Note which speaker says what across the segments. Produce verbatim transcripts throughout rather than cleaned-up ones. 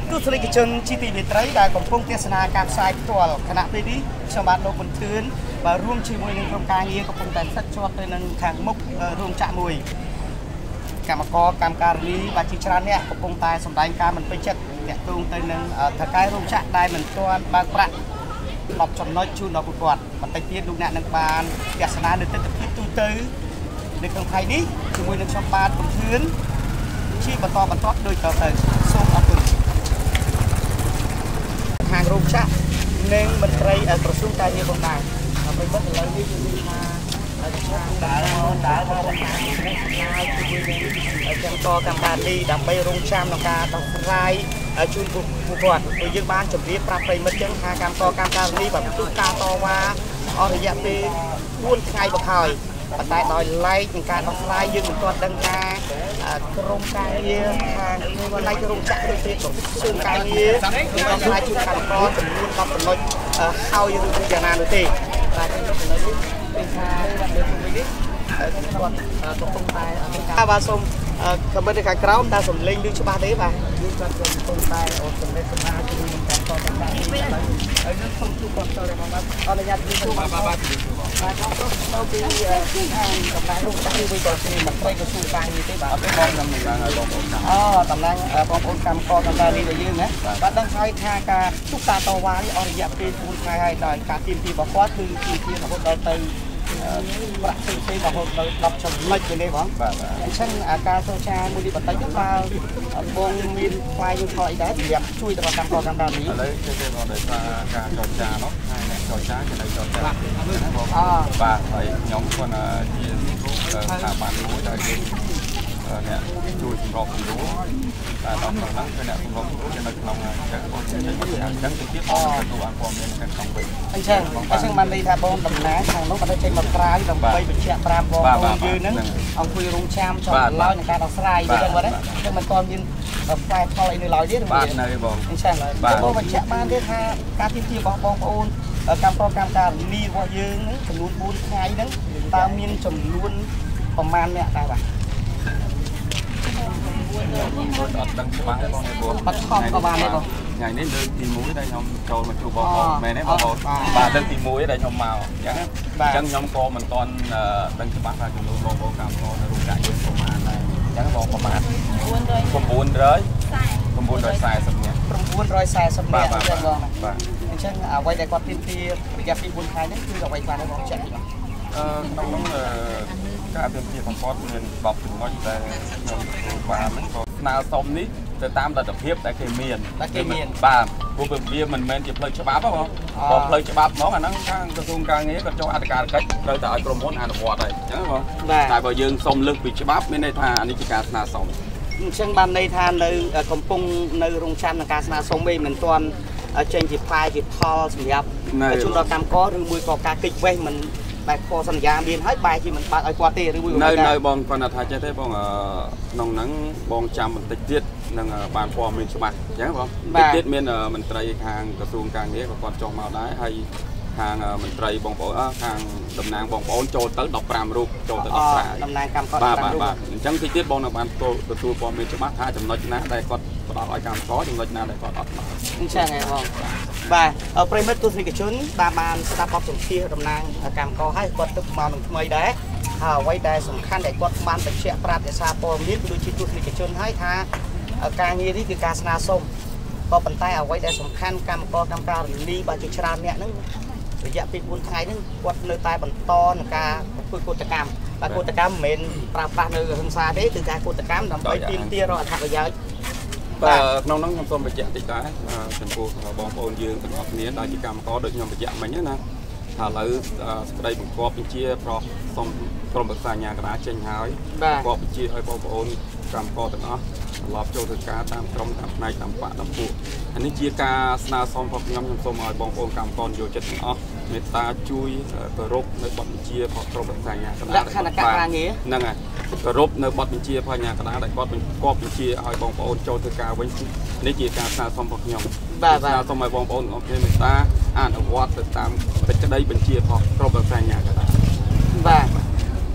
Speaker 1: ទស្សនិកជនជាទីមេត្រីដែលកំពុងទស្សនាការផ្សាយផ្ទាល់គណៈពេលនេះខ្ញុំបាទលោកមិនធឿនបាទរួមជាមួយនឹងក្រុមការងារកំពុងតែស្ថិតជាប់ទៅនឹងខាងមុខរោងចក្រមួយកម្មករកម្មការិនីបាទជាច្រើនអ្នកកំពុងតែសម្ដែងការមិនពេញចិត្តតាក់ទងទៅនឹងថៅកែរោងចក្រដែលមិនទាន់បើកប្រាក់បបចំណុចជូនដល់ពួកគាត់បន្តិចទៀតលោកអ្នកនឹងបានទស្សនានៅទស្សនវិជ្ជាទូទៅនៅក្នុងថ្ងៃនេះជាមួយនឹងខ្ញុំបាទមិនធឿនជាបន្តបន្តដោយតទៅសូមអរគុណខាងរោងចក្រនិងមន្ត្រីក្រសួងការងារផងដែរហើយមិនឥឡូវនេះយើងមានថាខាងដើរដើរមកខាងនេះហើយជួយនឹងកម្មករកម្មការនេះដើម្បីរងចាំក្នុងការដោះស្រាយជូនពួកគាត់ដូចយើងបានជម្រាបប្រាប់ប្រិមិត្តចឹងថាកម្មករកម្មការនេះបានទូការតវ៉ាអស់រយៈពេលបួនថ្ងៃមកហើយប៉ុន្តែដោយឡែកនឹងការដោះស្រាយយើងមិនទាន់ដឹងថាក្រមការងារខាងឡែករោងចក្រដូចជាក្រសួងការងារនឹងដោះស្រាយជូនកម្មករចំនួនដប់ចំណុចហើយឬយ៉ាងណានោះទេបាទនៅនេះពេលថាបានលើកវិញនេះគាត់កំពុងតែការបាទសូមខមមិននៅខាងក្រោមតែសំលេងឮច្បាស់ទេបាទយើងគាត់កំពុងតែអូសំលេងសម្រាប់ជួយនឹងការតបតាមហើយនឹងសូមជួបគាត់ចូលមកបាទអនុញ្ញាតជួបបាទបាទបាទខ្ញុំប្រុសទៅពីខាងតំណាងរោងចក្រវិញក៏ជាមន្ត្រីក្រសួងការងារទេបាទអត់ទេបងខ្ញុំនឹងបងប្អូនអូតំណាងបងប្អូនកម្មករកម្មការនេះរបស់យើងណាបាទដឹងហើយថាការទុកការតវ៉ានេះអស់រយៈពេលបួនថ្ងៃហើយដោយការទៀមទីរបស់គាត់គឺទីទីរហូតដល់ទៅប្រាក់ផ្សេងផ្សេងរហូតដល់ដប់ចំណុចនេះបងបាទអញ្ចឹងការសូចាមួយនេះបន្តិចទៅបើបងមានផ្លាយយើងខអីដែរសម្រាប់ជួយដល់កម្មករកម្មការនេះឥឡូវគឺគេบอกដោយសារការចរចានោះហើយអ្នកចរចាគេនៅចរចាណាបងបាទហើយខ្ញុំគាត់ជាស្ថាប័នមួយដែលគេអ្នកជួយសម្របសម្រួលតែដល់ហ្នឹងគឺអ្នកសម្របសម្រួលគេនៅក្នុងអញ្ចឹងបងចេញមកអញ្ចឹងទៅទៀតបងទទួលបានព័ត៌មានខាងក្នុងវិញអញ្ចឹងអញ្ចឹងបានន័យថាបងតំណាងខាងនោះគាត់ទៅចេញមកក្រៅដើម្បីបញ្ជាក់ប្រាប់បងប្អូនយើងហ្នឹងអង្គុយរងចាំចង់ឡើយនឹងការដោះស្រាយវិញហ្នឹងហ្នឹងមិនទាន់មានផ្លែផលអីនៅឡើយទេបាទនៅបងអញ្ចឹងបងបញ្ជាក់បានទេថាការទីទីរបស់បងប្អូនកម្មករកម្មការនីរបស់យើងហ្នឹងចំនួនបួនថ្ងៃហ្នឹងតើមានចំនួនប្រមាណអ្នកដែរបាទអត់ដឹងច្បាស់ទេបងឯងបងអត់ខំក៏បានដែរបងថ្ងៃនេះលើកទីមួយដែលខ្ញុំចូលមកជួបបងប្អូនមែនទេបងប្អូនបាទលើកទីមួយដែលខ្ញុំមកអញ្ចឹងអញ្ចឹងខ្ញុំក៏មិនទាន់ដឹងច្បាស់ថាចំនួនបងប្អូនកម្មករនៅរោងចក្រយើងប្រមាណដែរអញ្ចឹងបងប្រមាណ900 940នាក់940នាក់អញ្ចឹងបងបាទអញ្ចឹងអ្វីដែលគាត់ទាមទាររយៈពេលបួនថ្ងៃនេះគឺអ្វីបានបងចាក់នេះបងអឺក្នុងនោះការទាមទារของគាត់មានបបចំណុចដែលខ្ញុំទទួលបានហ្នឹងក៏ស្នើសុំនេះទៅតាមលទ្ធភាពដែលគេមានគេមានបាទព្រោះវាមិនមែនជាផ្លូវច្បាប់ទេបងបងផ្លូវច្បាប់ហ្មងអាហ្នឹងខាងក្រសួងការងារគាត់ចុះអធិការកិច្ចត្រូវតែឲ្យក្រុមហ៊ុនអនុវត្តហើយអញ្ចឹងបងតែបើយើងសុំលើកពីច្បាប់មានន័យថានេះជាការស្នើសុំអញ្ចឹងបានន័យថានៅកំពុងនៅរោងចក្រនៃការស្នើសុំវិញមិនទាន់ចេញជាផ្លែជាផលសម្រាប់ជូនដល់កម្មករឬមួយក៏ការកិច្ចវេះមិនតែខសន្យាមានហើយបែរជាមិនបើកឲ្យគាត់ទេឬមួយនៅនៅបងគាត់ថាចេះទេបងក្នុងហ្នឹងបងចាំបន្តិចទៀតនឹងបានព័ត៌មានច្បាស់អញ្ចឹងបងបន្តិចទៀតមានមន្ត្រីខាងក្រសួងការងារក៏គាត់ចុះមកដែរហើយខាងមន្ត្រីបងប្អូនខាងតំណាងបងប្អូនចូលទៅដប់ប្រាំរូបចូលទៅដោះស្រាយតំណាងកម្មករបាទបាទអញ្ចឹងតិចទៀតបងនៅបានទទួលព័ត៌មានច្បាស់ថាចំណុចណាដែលគាត់ផ្ដល់ឲ្យកម្មករចំណុចណាដែលគាត់អត់ផ្ដល់អញ្ចឹងហ៎បងបាទប្រិមិត្តទស្សនិកជនបានបានស្ដាប់បទសម្ភាសន៍តំណាងកម្មករហើយគាត់ទៅមកនឹងថ្មីដែរហើយអ្វីដែលសំខាន់ដែលគាត់បានបញ្ជាក់ប្រាប់ឯសារព័ត៌មានគឺដូចជាទស្សនិកជនហើយថាការងារនេះគឺការស្នើសុំក៏ប៉ុន្តែអ្វីដែលសំខាន់កម្មករកម្មការនីបាទជាច្រើនអ្នកហ្នឹងរយៈពេលបួនថ្ងៃហ្នឹងគាត់នៅតែបន្តនឹងការធ្វើកោតកម្មបាទកោតកម្មមិនមែនប្រើប្រាស់នៅហិង្សាទេគឺការកោតកម្មដើម្បីទាមទាររកអត្ថប្រយោជន៍បាទក្នុងនោះខ្ញុំសូមបញ្ជាក់តិចដែរចំពោះបងប្អូនយើងទាំងអស់គ្នាដែលជាកម្មករដូចខ្ញុំបញ្ជាក់មិញណាថាឥឡូវសេចក្តីបង្គាប់បញ្ជាប្រោះសូមក្រុមប្រឹក្សាអាជ្ញាកណ្ដាលចេញហើយបង្គាប់បញ្ជាឲ្យបងប្អូនកម្មករទាំងអស់ត្រឡប់ចូលធ្វើការតាមក្រុមតាមផ្នែកតាមបកតាមពួកអានេះជាការស្នើសុំរបស់ខ្ញុំខ្ញុំសូមឲ្យបងប្អូនកម្មករយកចិត្តទាំងអស់មេត្តាជួយគោរពនៅបទបញ្ជារបស់ក្រុមប្រឹក្សាអាជ្ញាកណ្ដាលលក្ខណៈការងារហ្នឹងហើយគោរពនៅបទបញ្ជារបស់អាជ្ញាកណ្ដាលដែលគាត់បង្គាប់បញ្ជាឲ្យបងប្អូនចូលធ្វើការវិញនេះជាការស្នើសុំរបស់ខ្ញុំបាទស្នើសុំឲ្យបងប្អូនទាំងអស់គ្នាមេត្តាអនុវត្តទៅតាមសេចក្តីបញ្ជារបស់ក្រុមប្រឹក្សាអាជ្ញាកណ្ដាលបាទ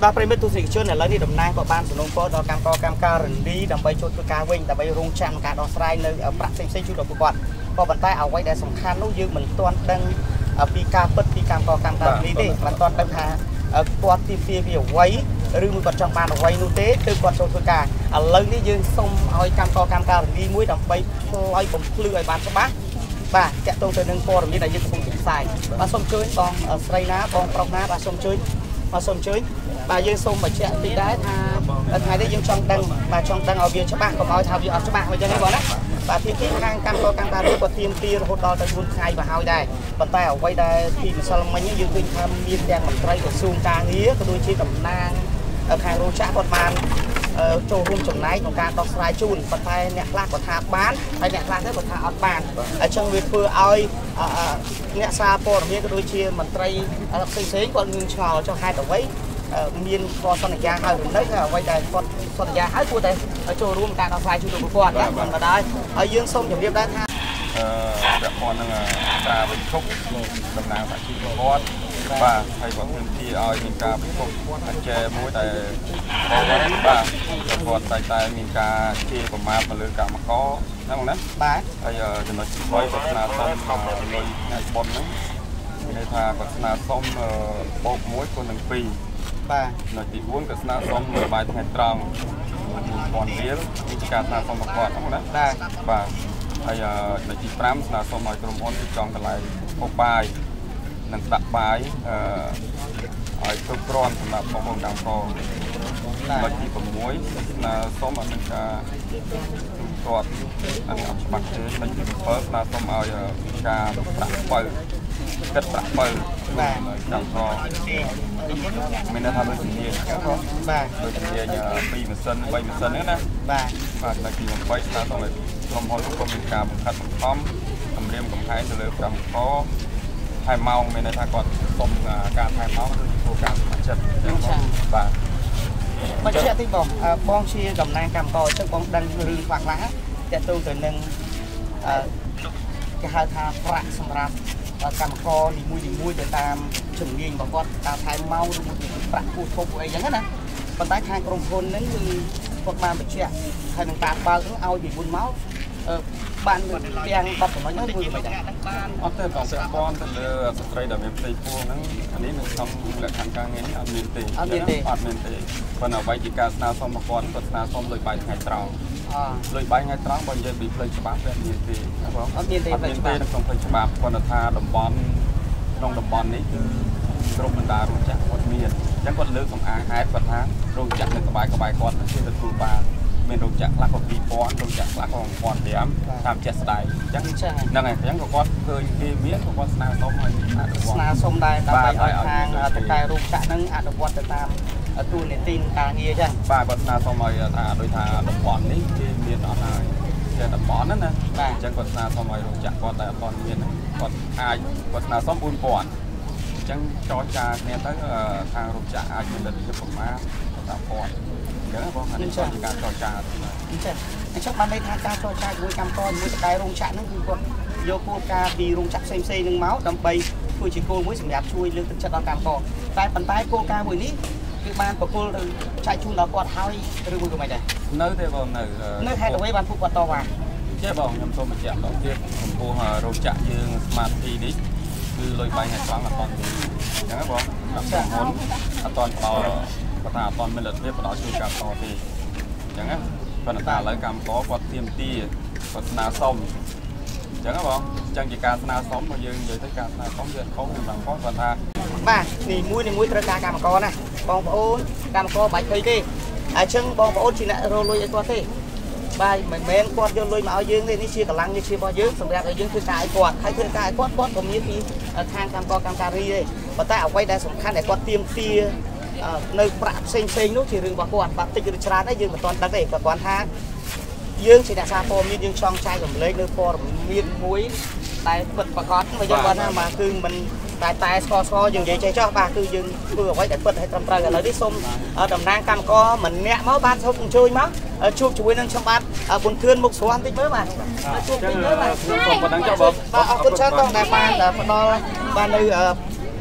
Speaker 2: ដល់ប្រិមិត្តទស្សនិកជនឥឡូវនេះតំណាងក៏បានសំណូមពរដល់កម្មករកម្មការរនីដើម្បីចូលធ្វើការវិញដើម្បីរងចាំការដោះស្រាយនៅប្រាក់ផ្សេងៗជូនដល់ពួកគាត់ក៏ប៉ុន្តែអ្វីដែលសំខាន់នោះយើងមិនទាន់ដឹងពីការពិតពីកម្មករកម្មការរនីទេមិនទាន់ដឹងថាគាត់ទីទាពីអ្វីឬមួយគាត់ចង់បានអ្វីនោះទេទើបគាត់ចូលធ្វើការឥឡូវនេះយើងសូមឲ្យកម្មករកម្មការរនីមួយដើម្បីផ្លាយបំភ្លឺឲ្យបានច្បាស់បាទតាក់ទងទៅនឹងព័ត៌មានដែលយើងកំពុងផ្សាយបាទសូមជួយបងស្រីណាបងប្រុសណាបាទសូមជួយបាទសូមជួយបាទយើងសូមបញ្ជាក់ពីដែរថាថ្ងៃនេះយើងចង់ដឹងបាទចង់ដឹងឲ្យវាច្បាស់កុំឲ្យថាវាអត់ច្បាស់អញ្ចឹងទេបងណាបាទទីទីខាងកម្មករកម្មការនេះគាត់ទៀមទារហូតដល់ទៅបួនថ្ងៃមកហើយដែរប៉ុន្តែអ្វីដែលពីម្សិលមិញយើងឃើញថាមានទាំងមន្ត្រីក្រសួងការងារក៏ដូចជាតំណាងខាងរោងចក្រគាត់បានចូលរួមចំណែកក្នុងការដោះស្រាយជូនប៉ុន្តែអ្នកខ្លះគាត់ថាបានហើយអ្នកខ្លះទៅគាត់ថាអត់បានអញ្ចឹងវាធ្វើឲ្យអ្នកសារព័ត៌មានក៏ដូចជាមន្ត្រីផ្សេងផ្សេងគាត់នឹងឆ្ងល់ចុះហេតុអ្វីមានគាត់សន្យាហើយឬនៅថាអ្វីដែលគាត់សន្យាហើយគួរតែចូលរួមការដោះស្រាយជូនដល់ពួកគាត់មិនក៏ដែរហើយយើងសូមជម្រាបដែរថា
Speaker 1: អឺពាក់ព័ន្ធនឹងការវិភពតំណាងសហជីពគាត់បាទហើយបើខ្ញុំទីឲ្យមានការវិភពអញ្ចែមួយដែលបាទគាត់តែតែមានការជាប្រមាថទៅលើកម្មករហ្នឹងណា
Speaker 2: បាទ
Speaker 1: ហើយចំណុចទីបីគាត់ស្នើសុំលុយថ្ងៃបុណ្យហ្នឹងមានន័យថាគាត់ស្នើសុំបូកមួយគុណនឹងពីរ
Speaker 2: បាទ
Speaker 1: ចំណុចទីបួនគាត់ស្នើសុំបាយថ្ងៃត្រង់មួយពាន់រៀលនេះជាការស្នើសុំរបស់គាត់ហ្នឹងណា
Speaker 2: បាទ
Speaker 1: បាទហើយចំណុចទីប្រាំស្នើសុំឲ្យក្រុមហ៊ុនទីចង់កន្លែងហូបបាយនិងដាក់បាយអឺឲ្យគ្រប់គ្រាន់សម្រាប់បងប្អូនកម្មករចំណុចទី៦ស្នើសុំឲ្យមានការគាត់អានេះអត់ច្បាស់ទេចំណុចទី៧ស្នើសុំឲ្យការប្រាក់បើគិតប្រាក់បើ
Speaker 2: បាទ
Speaker 1: កម្មករមានន័យថាដូចជំនាញហ្នឹង
Speaker 2: បាទ
Speaker 1: ដូចជំនាញពីរម៉ាស៊ីនបីម៉ាស៊ីនហ្នឹងណា
Speaker 2: បាទ
Speaker 1: បាទចំណុចទី៨ស្នើសុំឲ្យក្រុមហ៊ុនក៏មានការបង្ខិតបង្ខំគម្រាមកំហែងទៅលើកម្មករថែមម៉ោងមានន័យថាគាត់សុំការថែមម៉ោងឬធ្វើការស្ម័គ្រចិត្តអញ្ចឹងបាទ
Speaker 2: បញ្ជាក់តិចបងបងជាតំណាងកម្មករអញ្ចឹងបងដឹងរឿងខ្លះខ្លះតាក់ទងទៅនឹងអឺគេហៅថាប្រាក់សម្រាប់កម្មករនីមួយនីមួយទៅតាមជំនាញរបស់គាត់តាមថែមម៉ោងឬប្រាក់គូធប់អីចឹងណាប៉ុន្តែខាងក្រុមហ៊ុនហ្នឹងគឺគាត់បានបញ្ជាក់ហើយនឹងការបើកហ្នឹងឲ្យពីមុនមកបានទាំងបបចំណុចហ្នឹងឬមិនដែរ
Speaker 1: អត់ទេបងពាក់ព័ន្ធទៅលើស្ត្រីដែលមានផ្ទៃពោះហ្នឹងអានេះនៅក្នុងលក្ខខណ្ឌការងារនេះអត់មានទេ
Speaker 2: អត់មានទេ
Speaker 1: អត់មានទេប៉ុន្តែអ្វីជាការស្នើសុំរបស់គាត់គាត់ស្នើសុំលុយបាយថ្ងៃត្រង់
Speaker 2: អ
Speaker 1: លុយបាយថ្ងៃត្រង់បើនិយាយពីផ្លូវច្បាប់វាមានទេ
Speaker 2: បងអត់មានទេ
Speaker 1: អត់មានទេនៅក្នុងផ្លូវច្បាប់គាត់ថាតំបន់ក្នុងតំបន់នេះគឺក្រុមបណ្ដារោងចក្រគាត់មានអញ្ចឹងគាត់លើកសំអាងហេតុគាត់ថារោងចក្រនៅក្បែរក្បែរគាត់គឺទទួលបានមានរោងចក្រខ្លះក៏ពីរពាន់រោងចក្រខ្លះក៏មួយពាន់ប្រាំតាមចេះស្ដាយអញ្ចឹងហ្នឹងហើយអញ្ចឹងក៏គាត់ឃើញគេមានក៏គាត់ស្នើសុំឲ្យអនុវត្ត
Speaker 2: ស្នើសុំដែរដើម្បីឲ្យខាងតកែរោងចក្រហ្នឹងអនុវត្តទៅតាមទូនីតិការងារអញ្ចឹង
Speaker 1: បាទគាត់ស្នើសុំឲ្យថាដូចថាតំបន់នេះគេមានអត់ហើយតែតំបន់ហ្នឹងណា
Speaker 2: បាទ
Speaker 1: អញ្ចឹងគាត់ស្នើសុំឲ្យរោងចក្រគាត់តែអត់ទាន់មានគាត់អាចគាត់ស្នើសុំបួនពាន់អញ្ចឹងចរចាគ្នាទៅខាងរោងចក្រអាចមានលទ្ធភាពប្រមាណតាមគាត់អញ្ចឹងបងនេះជាការចរចា
Speaker 2: អញ្ចឹងអញ្ចឹងបានន័យថាការចរចាជាមួយកម្មករជាមួយតកែរោងចក្រហ្នឹងគឺគាត់យកគោលការណ៍ពីរោងចក្រផ្សេងផ្សេងហ្នឹងមកដើម្បីធ្វើជាគោលមួយសម្រាប់ជួយលើកទឹកចិត្តដល់កម្មករតែប៉ុន្តែគោលការណ៍មួយនេះគឺបានប្រគល់ទៅចែកជូនដល់គាត់ហើយឬមួយក៏មិនដែរ
Speaker 1: នៅទេបងនៅ
Speaker 2: នៅហេតុអ្វីបានពួកគាត់តវ៉ា
Speaker 1: ចេះបងខ្ញុំសូមបញ្ជាក់ដល់ទៀតចំពោះរោងចក្រយើង Smart T នេះគឺលុយបាយថ្ងៃត្រង់អត់ទាន់ទេអញ្ចឹងបងតាមក្រុមហ៊ុនអត់ទាន់ផ្ដល់គាត់ថាអត់ទាន់មានលទ្ធភាពផ្ដល់ជួយការតទេអញ្ចឹងណាប៉ុន្តែឥឡូវកម្មករគាត់ទៀមទាគាត់ស្នើសុំអញ្ចឹងបងអញ្ចឹងជាការស្នើសុំរបស់យើងនិយាយទៅការស្នើសុំវាខុសនឹងកម្មករគាត់ថា
Speaker 2: បាទនីមួយនីមួយត្រូវការកម្មករណាបងប្អូនកម្មករបាច់ភ័យទេអញ្ចឹងបងប្អូនជាអ្នករលុយឲ្យគាត់ទេបាទមិនមែនគាត់យកលុយមកឲ្យយើងទេនេះជាកម្លាំងនេះជារបស់យើងសម្រាប់ឲ្យយើងធ្វើការឲ្យគាត់ហើយធ្វើការឲ្យគាត់គាត់ក៏មានពីខាងកម្មករកម្មការីទេប៉ុន្តែអ្វីដែលសំខាន់ដែលគាត់ទៀមទានៅប្រាក់ផ្សេងផ្សេងនោះជារឿងរបស់គាត់បាទតិចឬច្រើនហើយយើងមិនទាន់ដឹងទេគាត់គាត់ថាយើងជាអ្នកសារព័ត៌មានយើងចង់ចែករំលែកនៅព័ត៌មានមួយតែពិតប្រាកដមកយើងគាត់ថាបាទគឺមិនតែតែស្គាល់ស្គាល់យើងនិយាយចេះចោះបាទគឺយើងធ្វើអ្វីដែលពិតឲ្យត្រឹមត្រូវឥឡូវនេះសូមតំណាងកម្មករម្នាក់មកបានសូមអញ្ជើញមកជួបជាមួយនឹងខ្ញុំបាទប៊ុនធឿនមុខស្រស់បន្តិចមើលបាទជួបតិចមើលបាទ
Speaker 1: ខ្ញុំសូមបណ្ដឹងចុះបង
Speaker 2: បាទអរគុណច្រើនបងដែលបានផ្ដល់បាននៅ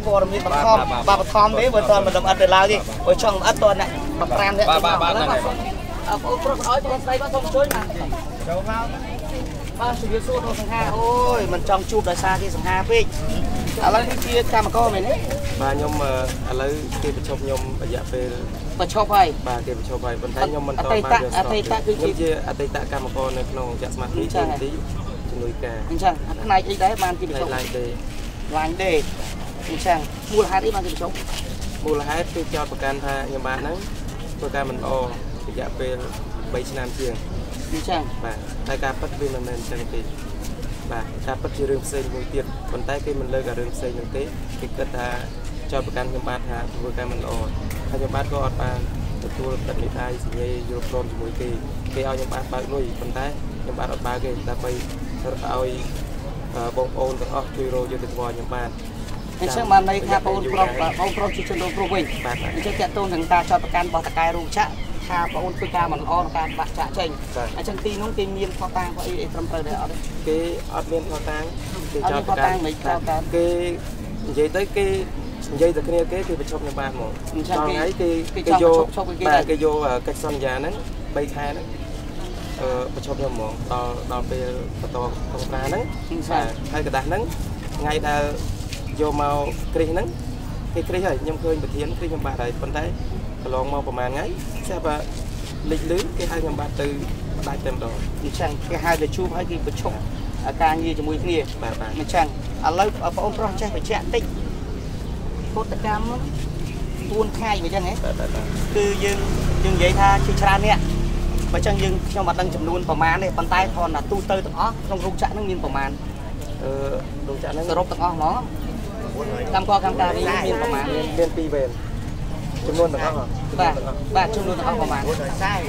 Speaker 2: ព័ត៌មានបឋមបាទបឋមនេះបើតើមិនលំអិតទៅឡើយទេបើចង់លំអិតតើអ្នកប្រាំអ្នកបាទបាទបាទអើបងប្រុសអើយបងស្រីបងសូមជួយបាទចូលមកបាទជម្រាបសួរលោកសង្ហាអូយមិនចង់ជួបដោយសារគេសង្ហាពេកឥឡូវនេះជាកម្មករមែនទេ
Speaker 1: បាទខ្ញុំឥឡូវគេបញ្ឈប់ខ្ញុំរយៈពេល
Speaker 2: បញ្ឈប់ហើយ
Speaker 1: បាទគេបញ្ឈប់ហើយប៉ុន្តែខ្ញុំមិនតបានយកអតីតគឺជាអតីតកម្មករនៅក្នុងចក្រសមាធិទីជំនួយការ
Speaker 2: អញ្ចឹងផ្នែកអីដែរបានគេបញ្ឈប់
Speaker 1: ឡាយដេ
Speaker 2: ឡាយដេអញ្ចឹងមូលហេតុអីបានគេបញ្ឈប់
Speaker 1: មូលហេតុគឺចោទប្រកាន់ថាខ្ញុំបាទហ្នឹងធ្វើការមិនល្អរយៈពេលបីឆ្នាំជាង
Speaker 2: អញ្ចឹង
Speaker 1: បាទតែការពិតវាមិនមែនអញ្ចឹងទេបាទការពិតជារឿងផ្សេងមួយទៀតប៉ុន្តែគេមិនលើកឲ្យរឿងផ្សេងនោះទេគេគិតថាចោទប្រកាន់ខ្ញុំបាទថាធ្វើការមិនល្អហើយខ្ញុំបាទក៏អត់បានទទួលទឹកមេដាយសញ្ញាយល់ព្រមជាមួយគេគេឲ្យខ្ញុំបាទបើកលុយប៉ុន្តែខ្ញុំបាទអត់បើកទេដើម្បីឲ្យបងប្អូនទាំងអស់ជួយរកយុត្តិធម៌ខ្ញុំបាទ
Speaker 2: អញ្ចឹងបានន័យថាបងប្រុសបងប្រុសជាជនរងគ្រោះវិញអញ្ចឹងតាក់ទងនឹងការចោទប្រកាន់របស់តកែរោងចក្រថាបងធ្វើការមិនល្អក្នុងការបាក់ចាក់ចេញអញ្ចឹងទីនោះគេមានខុសតាំងអីអីត្រឹមត្រូវដែរអត់
Speaker 1: គេអត់មានខុសតាំងគេចោទប្រកាន់មិនចោទតាំងគេនិយាយទៅគេនិយាយតែគ្នាគេគេបញ្ឈប់ខ្ញុំបាទហ្មង
Speaker 2: អញ្ចឹងគេ
Speaker 1: គេគេយកបាទគេយកកិច្ចសន្យាហ្នឹងបីខែហ្នឹងអឺបញ្ឈប់ខ្ញុំហ្មងដល់ដល់ពេលបន្តក្នុងការហ្នឹងបាទហើយកដាស់ហ្នឹងថ្ងៃដែលយកមកគ្រីសហ្នឹងគេគ្រីសហើយខ្ញុំឃើញប្រធានគ្រីសខ្ញុំបាទហើយប៉ុន្តែកន្លងមកប្រហែលថ្ងៃស្រាប់តែលេចលឺគេហៅខ្ញុំបាទទៅផ្ដាច់តែម្ដង
Speaker 2: អញ្ចឹងគេហៅទៅជួបហើយគេបញ្ឈប់ការងារជាមួយគ្នា
Speaker 1: បាទបាទ
Speaker 2: អញ្ចឹងឥឡូវបងប្អូនប្រុសចេះបញ្ជាក់តិចកតកម្មពួនថ្ងៃអញ្ចឹងហ៎គឺយើងយើងនិយាយថាជាច្រើនអ្នកបើអញ្ចឹងយើងខ្ញុំអត់ដឹងចំនួនប្រមាណទេប៉ុន្តែគ្រាន់តែទូទៅទាំងអស់ក្នុងរោងចក្រហ្នឹងមានប្រមាណ
Speaker 1: អឺរោងចក្រហ្នឹង
Speaker 2: សរុបទាំងអស់ហ្មងកម្មករកម្មការនេះមានប្រមាណ
Speaker 1: មានពីរវេនចំនួនទាំងអស់
Speaker 2: បាទបាទចំនួនទាំងអស់ប្រមាណ
Speaker 1: 440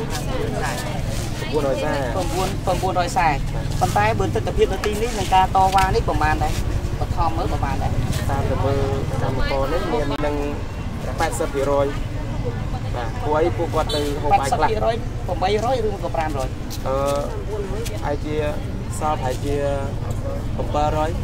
Speaker 2: 940ប៉ុន្តែបើទស្សនវិជ្ជានៅទីនេះនឹងការតវ៉ានេះប្រមាណដែរបឋមមើលប្រមាណដែរ
Speaker 1: តាមទៅមើលកម្មករនេះមាននឹងแปดสิบเปอร์เซ็นต์ បាទពួកអីពួកគាត់ទៅហូបបាយខ្លះ
Speaker 2: แปดสิบเปอร์เซ็นต์ แปดร้อยឬក៏ห้าร้อย
Speaker 1: អឺអាចជាសល់ប្រហែលជា700 700
Speaker 2: បាទ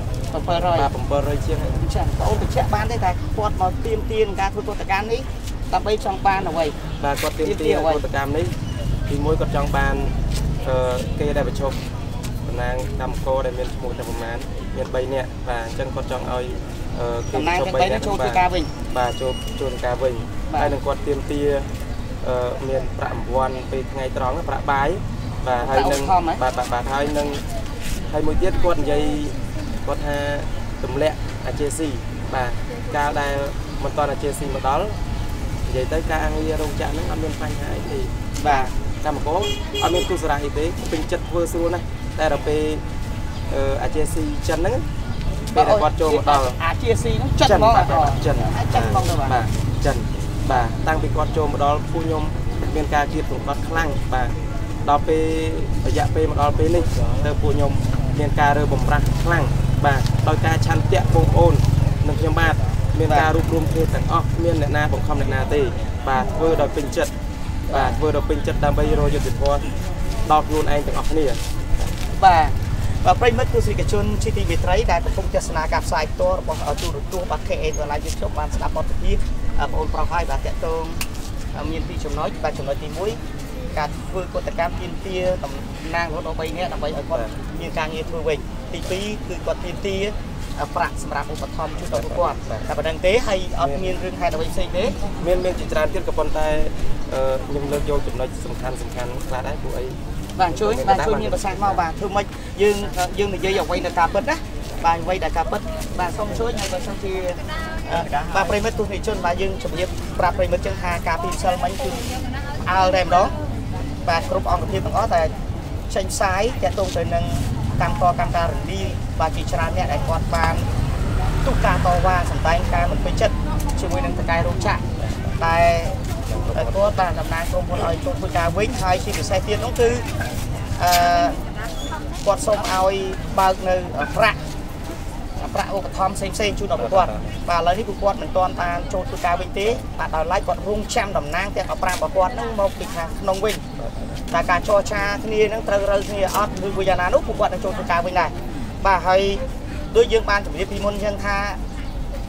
Speaker 1: 700ជាង
Speaker 2: ចាបងអូនបញ្ជាក់បានទេតែគាត់មកទៀមទានការធ្វើកតកម្មនេះដើម្បីចង់បានអ្វី
Speaker 1: បាទគាត់ទៀមទានកតកម្មនេះទីមួយគាត់ចង់បានអឺគេដែលបញ្ឈប់តំណាងកម្មករដែលមានឈ្មោះតែប្រមាណមាន3នាក់បាទអញ្ចឹងគាត់ចង់ឲ្យ
Speaker 2: គេបញ្ឈប់3នាក់ចូលធ្វើការវិញ
Speaker 1: បាទចូលចូលធ្វើការវិញហើយនឹងគាត់ទៀមទាអឺមានប្រាក់រង្វាន់ពេលថ្ងៃត្រង់ប្រាក់បាយបាទហើយនឹងបាទបាទហើយនឹងហើយមួយទៀតគាត់និយាយគាត់ថាទម្លាក់អាជេស៊ីបាទកាលដែលមិនតន់អាជេស៊ីមកដល់និយាយទៅការងាររោងចក្រហ្នឹងអត់មានបញ្ហាអីទេ
Speaker 2: បាទ
Speaker 1: កម្មករអត់មានគូសារៈអីទេពេញចិត្តធ្វើស្រួលណាស់តែដល់ពេលអាជេស៊ីចិនហ្នឹងពេលគាត់ចូលមកដល់
Speaker 2: អាជេស៊ីហ្នឹងចិនហ្មង
Speaker 1: ចិន
Speaker 2: ចិនហ្មងទៅ
Speaker 1: បាទចិនបាទតាំងពីគាត់ចូលមកដល់ពួកខ្ញុំមានការគៀបសង្កត់ខ្លាំងបាទដល់ពេលរយៈពេលមកដល់ពេលនេះទៅពួកខ្ញុំមានការរើបំប្រាស់ខ្លាំងបាទដោយការឆន្ទៈបងប្អូននិងខ្ញុំបាទមានការរួបរวมគ្នាទាំងអស់មានអ្នកណាបង្ខំអ្នកណាទេបាទធ្វើដោយពេញចិត្តបាទធ្វើដោយពេញចិត្តដើម្បីរកយុត្តិធម៌ដល់ខ្លួនឯងទាំងអស់គ្នា
Speaker 2: បាទបាទប្រិមិត្តទស្សនិកជនជាទីមេត្រីដែលកំពុងទស្សនាការផ្សាយផ្ទាល់របស់ទូរទស្សន៍បាទ ខេ អេ Online YouTube បានស្ដាប់បទសម្ភាសន៍បងប្អូនប្រុសហើយបាទតកតងមានពីរចំណុចបាទចំណុចទីមួយការធ្វើកតកម្មទាមទារតំណាងរហូតដល់3នាក់ដើម្បីឲ្យគាត់មានការងារធ្វើវិញទីពីរគឺគាត់ទាមទារប្រាក់សម្រាប់ឧបត្ថម្ភជួយដល់ពួកគាត់តែប៉ុណ្្នឹងទេហើយអត់មានរឿងហេតុអ្វីផ្សេងទេ
Speaker 1: មានមានជាច្រើនទៀតក៏ប៉ុន្តែខ្ញុំលើកយកចំណុចសំខាន់សំខាន់ខ្លះដែរពួកអី
Speaker 2: បាទជួយបាទជួយមានប្រសាសន៍មកបាទធ្វើម៉េចយើងយើងនិយាយអ្វីដែលការពិតណាបាទអ្វីដែលការពិតបាទសូមជួយឲ្យបើសិនជាបាទប្រិមិត្តទស្សនិកជនបាទយើងជម្រាបប្រាប់ប្រិមិត្តចឹងថាការពីផ្សិលមិញគឺអើលតែម្ដងបាទគ្រប់អង្គភាពទាំងអស់តែចេញផ្សាយតាក់ទងទៅនឹងកម្មករកម្មការរំលាយបាទជាច្រើនអ្នកដែលគាត់បានទុកការតវ៉ាសម្ដែងការមិនពេញចិត្តជាមួយនឹងតកែរោងចក្រតែគាត់បានតំណាងក្រុមហ៊ុនឲ្យចូលធ្វើការវិញហើយជាពិសេសទៀតនោះគឺអឺគាត់សូមឲ្យបើកនៅប្រាក់ប្រាក់ឧបត្ថម្ភផ្សេងៗជូនដល់ពួកគាត់បាទឥឡូវនេះពួកគាត់មិនទាន់បានចូលធ្វើការវិញទេបាទដោយឡែកគាត់រងចាំតំណាងទាំងប្រាំរបស់គាត់ហ្នឹងមកពីខាងក្នុងវិញតែការចរចាគ្នាហ្នឹងត្រូវរើគ្នាអត់ឬយ៉ាងណានោះពួកគាត់នឹងចូលធ្វើការវិញដែរបាទហើយដូចយើងបានជម្រាបពីមុនអញ្ចឹងថា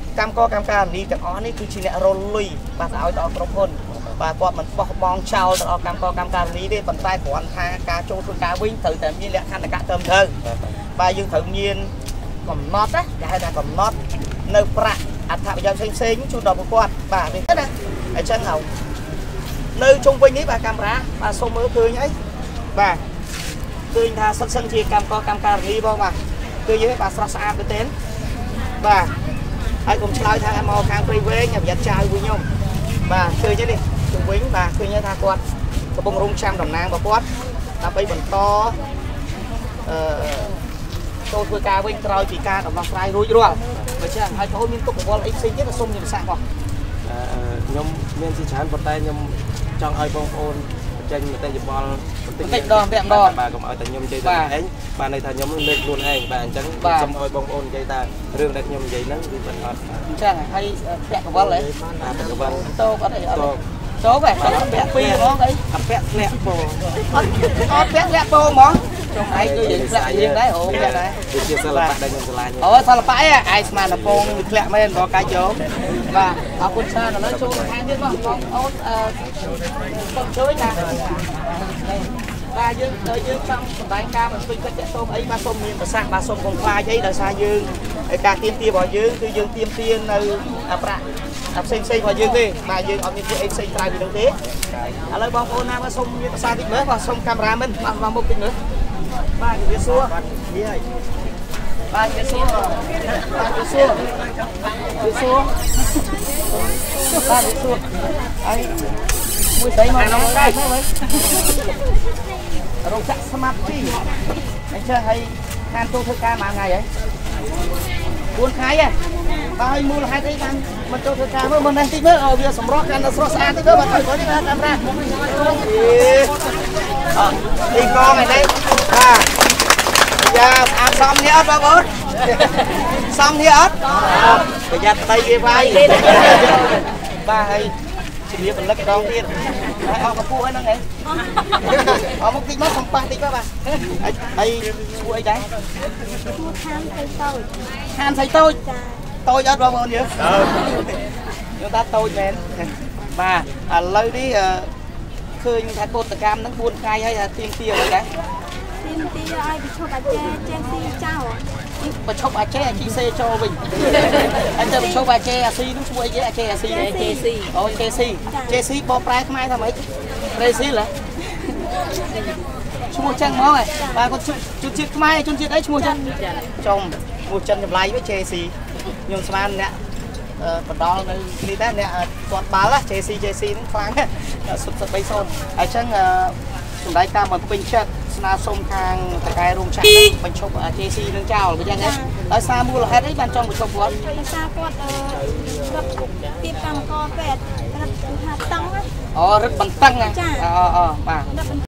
Speaker 2: កម្មករកម្មការនីទាំងអស់នេះគឺជាអ្នករលុយបាទឲ្យដល់ក្រុមហ៊ុនបាទគាត់មិនបោះបង់ចោលទៅដល់កម្មករកម្មការនីទេប៉ុន្តែគ្រាន់ថាការចូលធ្វើការវិញត្រូវតែមានលក្ខខណ្ឌកត្រឹមត្រូវបាទយើងត្រូវមានកំណត់ណាគេហៅថាកំណត់នៅប្រាក់អត្ថប្រយោជន៍ផ្សេងផ្សេងជូនដល់ពួកគាត់បាទនេះណាអញ្ចឹងហើយនៅជុំវិញនេះបាទកាមេរ៉ាបាទសូមមើលឃើញអីបាទឃើញថាសិតសិនជាកម្មករកម្មការនីបងបាទឃើញទេបាទស្រស់ស្អាតមែនទេបាទហើយកុំឆ្លើយថាមកខាងព្រៃវែងប្រយ័ត្នចៅវិញខ្ញុំបាទឃើញទេនេះជុំវិញបាទឃើញថាគាត់កំពុងរងចាំតំណាងរបស់គាត់ដើម្បីបន្តអឺចូលធ្វើការវិញក្រោយពីការដំណោះស្រាយរួចរាល់ដូច្នេះហើយបងមានទុកកង្វល់អីផ្សេងទៀតសូមជំរាបសាផង
Speaker 1: ខ្ញុំមានជាច្រើនប៉ុន្តែខ្ញុំចង់ឲ្យបងប្អូនចេញមតិយោបល់
Speaker 2: បន្តិចដងពាក់ដង
Speaker 1: បាទកុំឲ្យតែខ្ញុំនិយាយតែឯងបាទន័យថាខ្ញុំលើកខ្លួនឯងបាទអញ្ចឹងសូមឲ្យបងប្អូននិយាយថារឿងដែលខ្ញុំនិយាយហ្នឹងគឺមិនអត់
Speaker 2: អញ្ចឹងហើយពាក់កង្វល់ហ៎
Speaker 1: ពាក់កង្វល់
Speaker 2: តោអត់អីអត់តោបែបពាក់ពីរហ្មងអីអត់ពាក់ធ្លាក់ពោអត់អត់ពាក់ធ្លាក់ពោហ្មងចុងឯងគឺយើងធ្លាក់យើងដែរអូពាក់ដែរ
Speaker 1: គឺជាសិល្បៈដែលខ្ញុំឆ្លាញ់
Speaker 2: អូសិល្បៈឯងឯងស្មានតែពងនឹងធ្លាក់មែនបងកាច់យកបាទអរគុណច្រើនឥឡូវចូលខាងទៀតបងបងអូនអឺសូមជួយណាបាទយើងដល់យើងចង់សម្ដែងការបញ្ជាក់ចិត្តសូមអីបាទសូមមានប្រសាសន៍បាទសូមកុំខ្លាចអីដោយសារយើងការទៀមទារបស់យើងគឺយើងទៀមទានៅប្រាក់ផ្សេងផ្សេងរបស់យើងទេបាទយើងអត់មានធ្វើអីផ្សេងក្រៅពីនោះទេឥឡូវបងប្អូនណាបាទសូមមានប្រសាសន៍តិចមើលបាទសូមកាមេរ៉ាមិនបាទមកមុខតិចមើលបាទនិយាយសួរបាទនិយាយបាទនិយាយសួរបាទនិយាយសួរនិយាយសួរបាទនិយាយសួរអីមួយស្អីមកដល់ដែរមើលរោងចក្រស្មាត់ជីអញ្ចឹងហើយខានចូលធ្វើការមួយថ្ងៃហ៎បួនថ្ងៃហ៎បើឲ្យមូលហេតុអីបានមិនចូលធ្វើការមើលមិននេះតិចមើលឲ្យវាសម្រស់កាន់តែស្រស់ស្អាតតិចមើលបាទឲ្យនេះកាមេរ៉ាអឺទីកងឯនេះបាទយ៉ាអាប់សំនេះអត់បងប្អូនសំនេះអត់ប្រយ័ត្នដីវាវាយបាទហើយជំរាបពលិកម្ដងទៀតហើយអស់កពស់ហ្នឹងហ៎អស់មកតិចមកសំប៉ះតិចបាទហើយឈ្មោះអីដែរ
Speaker 3: ឈ្មោះខានស្អីតូច
Speaker 2: ខានស្អីតូចតូចអត់បងប្អូនយើងយើងថាតូចមែនបាទឥឡូវនេះឃើញថាកោតកម្មហ្នឹងបួនថ្ងៃហើយថាទៀងទាអីដែរ
Speaker 3: ទៀងទាឲ្យបញ្ឈប់អាចេចេះស៊ីចោល
Speaker 2: បញ្ឈប់អាចេអាជីសេចូលវិញអញ្ចឹងបញ្ឈប់អាចេអាស៊ីហ្នឹងឈ្មោះអីគេអាចេអាស៊ី
Speaker 3: ចេស៊ី
Speaker 2: អូចេស៊ីចេស៊ីបកប្រែខ្មែរថាម៉េចរេស៊ីហ៎ឈ្មោះចឹងហ្មងបាទគាត់ជនជាតិខ្មែរជនជាតិអីឈ្មោះចឹងចំឈ្មោះចិនចម្លៃវិញចេស៊ីខ្ញុំស្មានអ្នកបដលនៅនេះដែរអ្នកគាត់បាល់ចេស៊ីចេស៊ីហ្នឹងខ្លាំងសុទ្ធសុទ្ធបីសូមអញ្ចឹងសម្ដេចតាមមកពេញចិត្តស្នើសុំខាងតកែរោងចក្របញ្ឈប់អា ចេស៊ី នឹងចោលអញ្ចឹងហ៎ដោយសារមូលហេតុអីបានចង់បញ្ឈប់គាត់
Speaker 3: ដោយសារគាត់រត់ទៀបកម្មករពេទ្យរត់ថាតង់
Speaker 2: អូរត់បន្តឹងអូអូបាទ